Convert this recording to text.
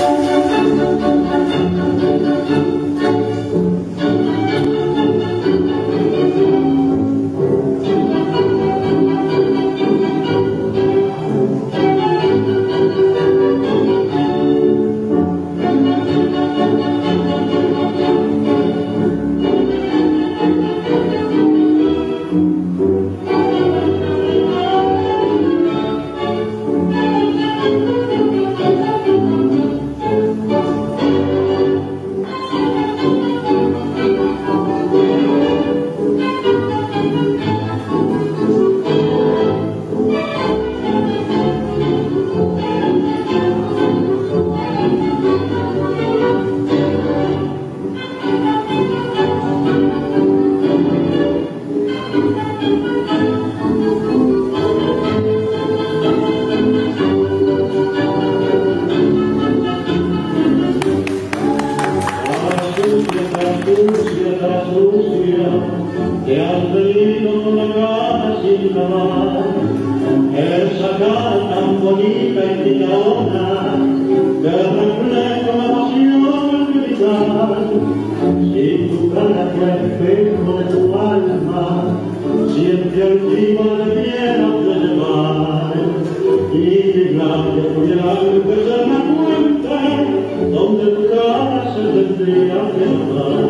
Que has venido con la cara sin lavar, esa cara tan bonita y picarona, que refleja la pasión militar. Si tu cara fue espejo de tu alma, siempre altiva debieras de llevar, y dignar que pudiera que se me cuente, donde tu cara se tendría que amar.